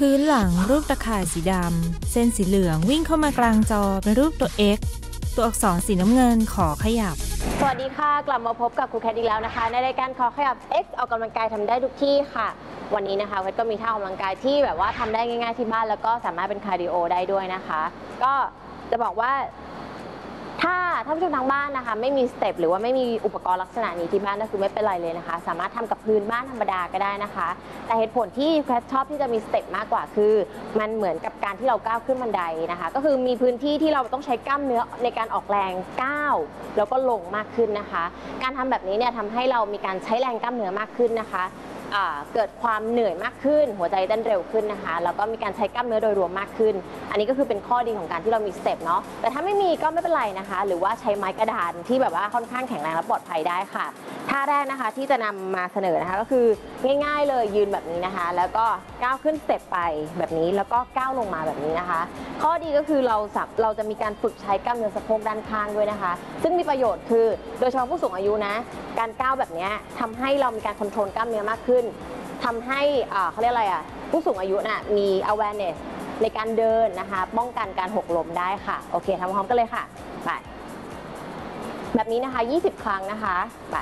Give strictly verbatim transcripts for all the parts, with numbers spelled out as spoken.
พื้นหลังรูปตะข่ายสีดำเส้นสีเหลืองวิ่งเข้ามากลางจอเป็นรูปตัว X ตัวอักษรสีน้ำเงินขอขยับสวัสดีค่ะกลับมาพบกับครูแคทอีกแล้วนะคะในรายการขอขยับ X ออกกำลังกายทำได้ทุกที่ค่ะวันนี้นะคะแคทก็มีท่าออกกำลังกายที่แบบว่าทำได้ง่ายๆที่บ้านแล้วก็สามารถเป็นคาร์ดิโอได้ด้วยนะคะก็จะบอกว่าถ้าท่านผู้ชมทางบ้านนะคะไม่มีสเต็ปหรือว่าไม่มีอุปกรณ์ลักษณะนี้ที่บ้านก็คือไม่เป็นไรเลยนะคะสามารถทำกับพื้นบ้านธรรมดาก็ได้นะคะแต่เหตุผลที่แคทชอบที่จะมีสเต็ปมากกว่าคือมันเหมือนกับการที่เราก้าวขึ้นบันไดนะคะก็คือมีพื้นที่ที่เราต้องใช้กล้ามเนื้อในการออกแรงก้าวแล้วก็ลงมากขึ้นนะคะการทำแบบนี้เนี่ยทำให้เรามีการใช้แรงกล้ามเนื้อมากขึ้นนะคะเกิดความเหนื่อยมากขึ้นหัวใจเต้นเร็วขึ้นนะคะแล้วก็มีการใช้กล้ามเนื้อโดยรวมมากขึ้นอันนี้ก็คือเป็นข้อดีของการที่เรามีสเต็ปเนาะแต่ถ้าไม่มีก็ไม่เป็นไรนะคะหรือว่าใช้ไม้กระดานที่แบบว่าค่อนข้างแข็งแรงและปลอดภัยได้ค่ะท่าแรกนะคะที่จะนำมาเสนอนะคะก็คือง่ายๆเลยยืนแบบนี้นะคะแล้วก็ก้าวขึ้นสเต็ปไปแบบนี้แล้วก็ก้าวลงมาแบบนี้นะคะข้อดีก็คือเราเราจะมีการฝึกใช้กล้ามเนื้อสะโพกด้านข้างด้วยนะคะซึ่งมีประโยชน์คือโดยเฉพาะผู้สูงอายุนะการก้าวแบบนี้ทำให้เรามีการคอนโทรลกล้ามเนื้อมากขึ้นทำให้เขาเรียกอะไรอ่ะผู้สูงอายุน่ะมี awareness ในการเดินนะคะป้องกันการหกล้มได้ค่ะโอเคทำพร้อมกันเลยค่ะไปแบบนี้นะคะยี่สิบครั้งนะคะไป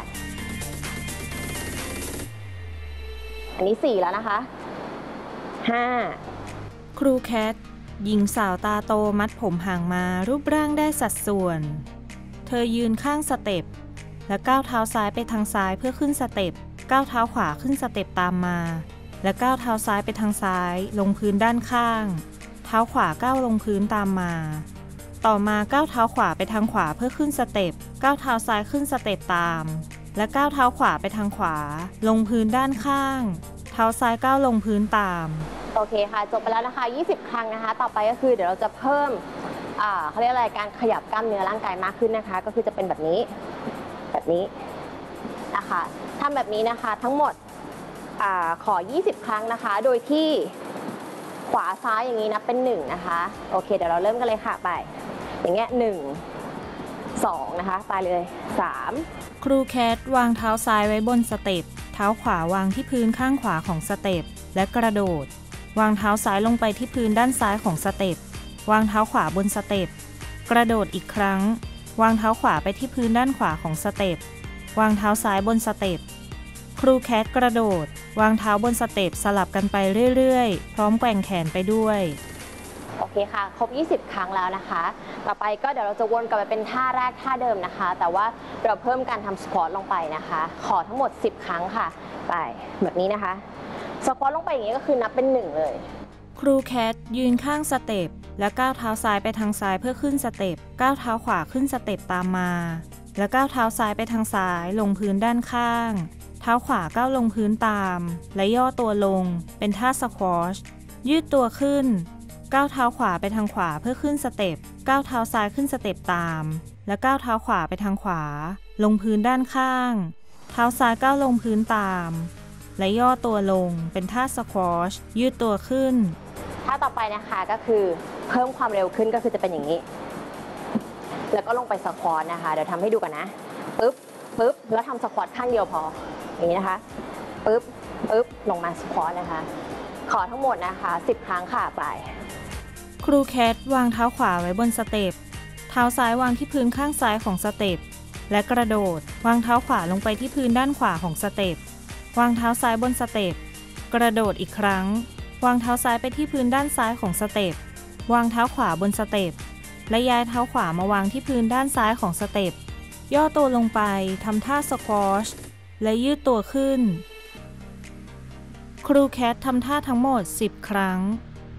อันนี้สี่แล้วนะคะห้าครูแคทหญิงสาวตาโตมัดผมห่างมารูปร่างได้สัดส่วนเธอยืนข้างสเต็ปและก้าวเท้าซ้ายไปทางซ้ายเพื่อขึ้นสเต็ปก้าวเท้าขวาขึ้นสเต็ปตามมาและก้าวเท้าซ้ายไปทางซ้ายลงพื้นด้านข้างเท้าขวาก้าวลงพื้นตามมาต่อมาก้าวเท้าขวาไปทางขวาเพื่อขึ้นสเต็ปก้าวเท้าซ้ายขึ้นสเต็ปตามและก้าวเท้าขวาไปทางขวาลงพื้นด้านข้างเท้าซ้ายก้าวลงพื้นตามโอเคค่ะจบไปแล้วนะคะยี่สิบครั้งนะคะต่อไปก็คือเดี๋ยวเราจะเพิ่มอ่าเขาเรียกอะไรการขยับกล้ามเนื้อร่างกายมากขึ้นนะคะก็คือจะเป็นแบบนี้แบบนี้นะคะทำแบบนี้นะคะทั้งหมดอขอยี่สิบครั้งนะคะโดยที่ขวาซ้ายอย่างนี้นะเป็นหนึ่งนะคะโอเคเดี๋ยวเราเริ่มกันเลยค่ะไปอย่างเงี้ยหนึ่ง สองนะคะไปเลยสามครูแคทวางเท้าซ้ายไว้บนสเต็ปเท้าขวาวางที่พื้นข้างขวาของสเต็ปและกระโดดวางเท้าซ้ายลงไปที่พื้นด้านซ้ายของสเต็ปวางเท้าขวาบนสเต็ปกระโดดอีกครั้งวางเท้าขวาไปที่พื้นด้านขวาของสเต็ปวางเท้าซ้ายบนสเต็ปครูแคทกระโดดวางเท้าบนสเต็ปสลับกันไปเรื่อยๆพร้อมแกว่งแขนไปด้วยโอเคค่ะครบยี่สิบครั้งแล้วนะคะต่อไปก็เดี๋ยวเราจะวนกลับไปเป็นท่าแรกท่าเดิมนะคะแต่ว่าเราเพิ่มการทำสควอตลงไปนะคะขอทั้งหมดสิบครั้งค่ะไปแบบนี้นะคะสควอตลงไปอย่างนี้ก็คือนับเป็นหนึ่งเลยครูแคทยืนข้างสเต็ปและก้าวเท้าซ้ายไปทางซ้ายเพื่อขึ้นสเต็ปก้าวเท้าขวาขึ้นสเต็ปตามมาแล้วก้าวเท้าซ้ายไปทางซ้ายลงพื้นด้านข้างเท้าขวาก้าวลงพื้นตามและย่อตัวลงเป็นท่าสควอชยืดตัวขึ้นก้าวเท้าขวาไปทางขวาเพื่อขึ้นสเต็ปก้าวเท้าซ้ายขึ้นสเต็ปตามและก้าวเท้าขวาไปทางขวาลงพื้นด้านข้างเท้าซ้ายก้าวลงพื้นตามและย่อตัวลงเป็นท่าสควอชยืดตัวขึ้นท่าต่อไปนะคะก็คือเพิ่มความเร็วขึ้นก็คือจะเป็นอย่างนี้แล้วก็ลงไปสควอตนะคะเดี๋ยวทำให้ดูกันนะปึ๊บปึ๊บแล้วทำสควอตข้างเดียวพออย่างนี้นะคะปึ๊บปึ๊บลงมาสควอตนะคะขอทั้งหมดนะคะสิบครั้งค่ะไปครูแคทวางเท้าขวาไว้บนสเต็ปเท้าซ้ายวางที่พื้นข้างซ้ายของสเต็ปและกระโดดวางเท้าขวาลงไปที่พื้นด้านขวาของสเต็ปวางเท้าซ้ายบนสเต็ปกระโดดอีกครั้งวางเท้าซ้ายไปที่พื้นด้านซ้ายของสเต็ปวางเท้าขวาบนสเต็ปและย้ายเท้าขวามาวางที่พื้นด้านซ้ายของสเต็ปย่อตัวลงไปทำท่าสควอชและยืดตัวขึ้นครูแคททำท่าทั้งหมดสิบครั้ง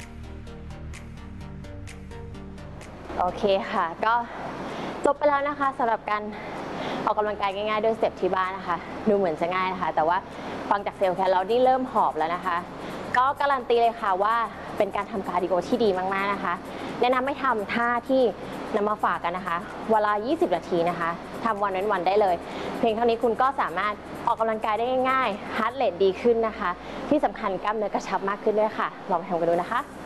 โอเคค่ะก็จบไปแล้วนะคะสำหรับการออกกำลังกายง่ายๆด้วยสเต็ปที่บ้านนะคะดูเหมือนจะง่ายนะคะแต่ว่าฟังจากเซลล์แคทแล้วนี่เริ่มหอบแล้วนะคะก็การันตีเลยค่ะว่าเป็นการทำคาร์ดิโอที่ดีมากๆนะคะแนะนำให้ทำท่าที่นำมาฝากกันนะคะเวลายี่สิบนาทีนะคะทำวันเว้นวันได้เลยเพียงเท่านี้คุณก็สามารถออกกำลังกายได้ง่ายๆฮาร์ทเรทดีขึ้นนะคะที่สำคัญกล้ามเนื้อกระชับมากขึ้นด้วยค่ะลองไปทำกันดูนะคะ